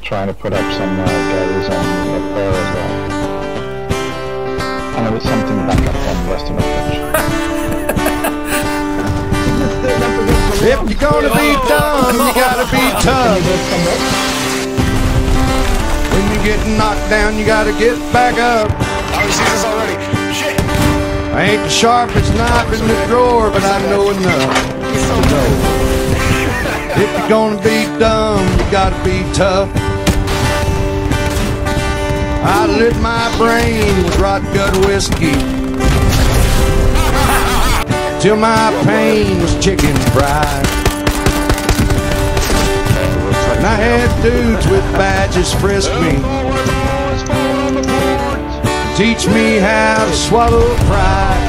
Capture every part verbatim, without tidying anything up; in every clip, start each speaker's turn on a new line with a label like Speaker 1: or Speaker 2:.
Speaker 1: trying to put up some uh, gathers on the player as well. And it was something back up on the rest of the pitch.
Speaker 2: If you're gonna be dumb, you gotta be tough. When you get knocked down, you gotta get back up.
Speaker 3: Oh, you see this already? Shit!
Speaker 2: I ain't the sharpest knife in the drawer, but I know enough to know. If you're gonna be dumb, you gotta be tough. I lit my brain with rot gut whiskey till my pain was chicken fried. And I had dudes with badges frisk me, teach me how to swallow pride.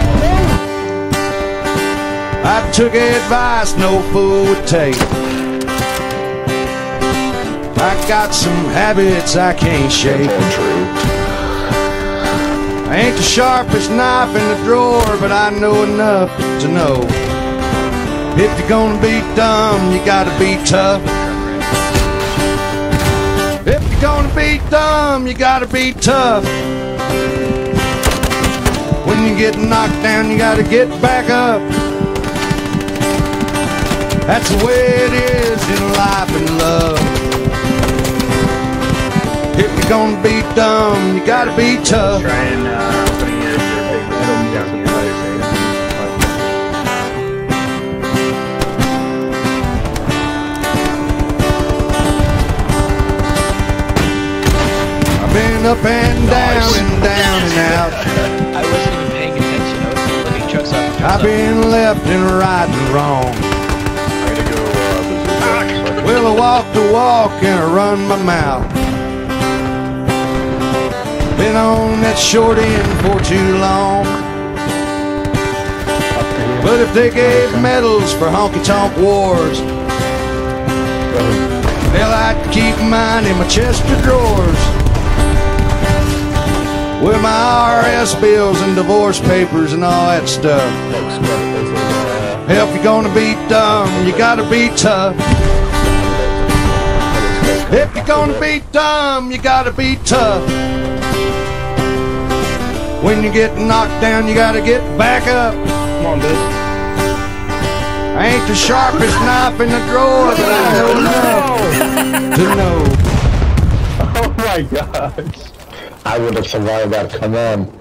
Speaker 2: I took advice no fool would take. I got some habits I can't shake. I ain't the sharpest knife in the drawer, but I know enough to know. If you're gonna be dumb, you gotta be tough. If you're gonna be dumb, you gotta be tough. When you get knocked down, you gotta get back up. That's the way it is in life and love. If you're gonna be dumb, you gotta be tough.
Speaker 4: Try and uh, putting your, your big down the other side.
Speaker 2: I've been up and down and down and out.
Speaker 5: I wasn't even paying attention. I was looking trucks up. Trucks
Speaker 2: I've been left and right and wrong.
Speaker 3: I'm gonna go, uh,
Speaker 2: Well, I walk the walk and I run my mouth. Been on that short end for too long. But if they gave medals for honky-tonk wars, hell, I'd keep mine in my chest of drawers with my I R S bills and divorce papers and all that stuff. Hell, if you're gonna be dumb, you gotta be tough. If you're gonna be dumb, you gotta be tough. When you get knocked down, you gotta get back up.
Speaker 1: Come on, dude.
Speaker 2: I ain't the sharpest knife in the drawer, but I know enough to know.
Speaker 1: Oh my gosh. I would have survived that, come on.